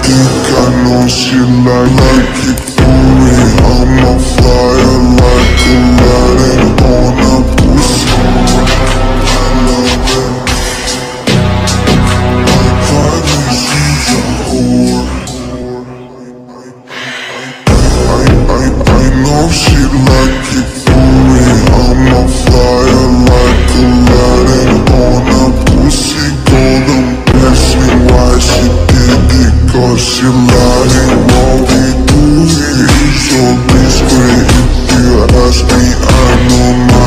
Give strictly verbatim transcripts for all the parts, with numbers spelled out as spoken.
think I know she like, like it for me. I'm a fire like Aladdin on a pussy. I love it. My private, she's a whore. I, I, I know she like it for me. I'm a fire like Aladdin on a pussy. Golden blessing, why she did it? Cause she lying while we do it. So discreet, if you ask me, I know my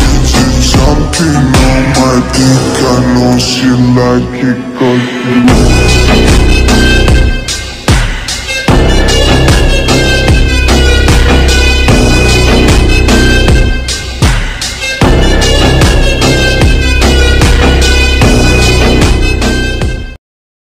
intentions. Jumping on my dick, I know she like it. Cause